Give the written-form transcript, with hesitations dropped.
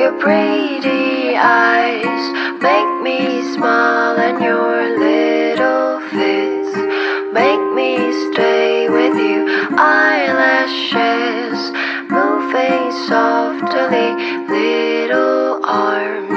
Your pretty eyes make me smile, and your little fists make me stay with you. Eyelashes moving softly, little arms